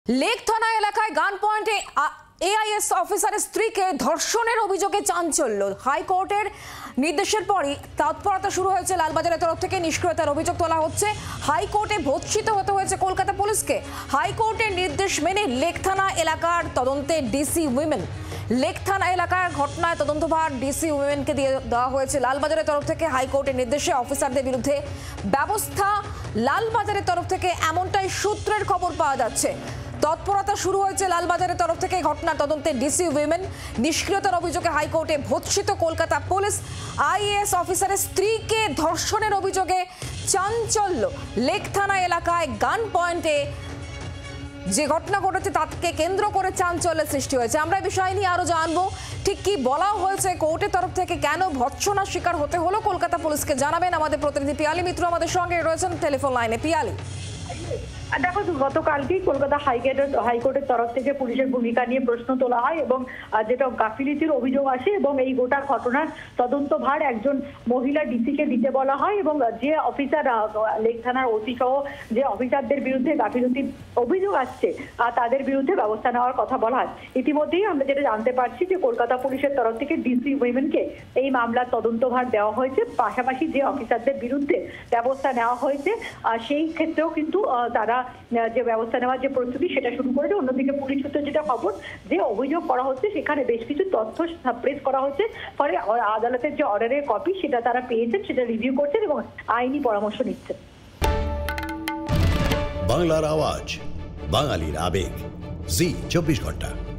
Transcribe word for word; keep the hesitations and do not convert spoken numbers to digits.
Lake থানা এলাকায় গান পয়েন্টে এআইএস অফিসারের স্ত্রীকে ধর্ষণের অভিযোগে চাঞ্চল্য। হাইকোর্টের নির্দেশের পরই তৎপরতা শুরু হয়েছে লালবাজারের তরফ থেকে। নিষ্ক্রিয়তার অভিযোগ তোলা হচ্ছে। হাইকোর্টে ভর্ৎসিত হতে হয়েছে কলকাতা পুলিশকে। হাইকোর্টের নির্দেশ মেনে লেক থানা এলাকার তদন্তে ডিসি উইমেন। লেক থানা এলাকার ঘটনায় তদন্তভার ডিসি উইমেনকে দিয়ে দেওয়া হয়েছে লালবাজারের তরফ থেকে। হাইকোর্টের নির্দেশে অফিসারদের বিরুদ্ধে ব্যবস্থা লালবাজারের তরফ থেকে, এমনটাই সূত্রের খবর পাওয়া যাচ্ছে। তৎপরতা শুরু হয়েছে লালবাজারের তরফ থেকে। ঘটনার তদন্তে ডিসি উইমেন। নিষ্ক্রিয়তার অভিযোগে হাইকোর্টে ভর্ৎসিত কলকাতা পুলিশ। আইএএস অফিসারের স্ত্রীকে ধর্ষণের অভিযোগে চাঞ্চল্য। লেক থানা এলাকায় গান পয়েন্টে যে ঘটনা ঘটেছে তাকে কেন্দ্র করে চাঞ্চল্যের সৃষ্টি হয়েছে। আমরা এই বিষয় নিয়ে আরো জানবো, ঠিক কি বলা হয়েছে কোর্টের তরফ থেকে, কেন ভর্ৎসনার শিকার হতে হলো কলকাতা পুলিশকে, জানাবেন আমাদের প্রতিনিধি পিয়ালি মিত্র আমাদের সঙ্গে রয়েছেন টেলিফোন লাইনে। পিয়ালি, দেখো, গতকালকেই কলকাতা হাইকোর্টের হাইকোর্টের তরফ থেকে পুলিশের ভূমিকা নিয়ে প্রশ্ন তোলা হয় এবং যেটা গাফিলতির অভিযোগ আসে এবং এই গোটা ঘটনার তদন্তভার একজন মহিলা ডিসিকে দিতে বলা হয় এবং যে অফিসার লেক থানার ওসি সহ যে অফিসারদের বিরুদ্ধে গাফিলতির অভিযোগ আসছে তাদের বিরুদ্ধে ব্যবস্থা নেওয়ার কথা বলা হয়। ইতিমধ্যেই আমরা যেটা জানতে পারছি যে কলকাতা পুলিশের তরফ থেকে ডিসি উইমেনকে এই মামলার তদন্তভার দেওয়া হয়েছে। পাশাপাশি যে অফিসারদের বিরুদ্ধে ব্যবস্থা নেওয়া হয়েছে সেই ক্ষেত্রেও কিন্তু তারা যে ব্যবস্থা নেওয়ার যে প্রস্তুতি সেটা শুরু করেছে। অন্যদিকে পুলিশ সূত্রে যেটা খবর, যে অভিযোগ করা হচ্ছে সেখানে বেশ কিছু তথ্য সাপ্রেস করা হচ্ছে, ফলে আদালতের যে অর্ডারের কপি সেটা তারা পেয়েছেন, সেটা রিভিউ করছেন এবং আইনি পরামর্শ নিচ্ছেন। বাংলার আওয়াজ, বাঙালির আবেগ, জি চব্বিশ ঘন্টা।